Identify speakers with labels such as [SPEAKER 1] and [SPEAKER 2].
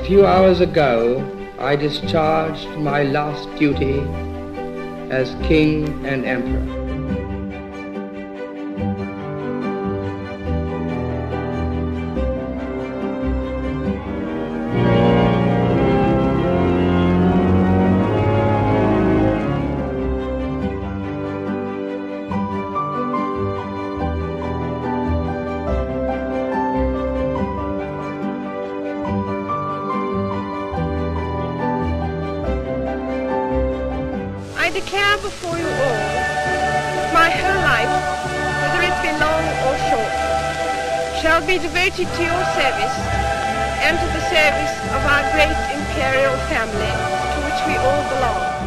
[SPEAKER 1] few hours ago, I discharged my last duty as King and Emperor.
[SPEAKER 2] I declare before you all that my whole life, whether it be long or short, shall be devoted to your service and to the service of our great imperial family to which we all belong.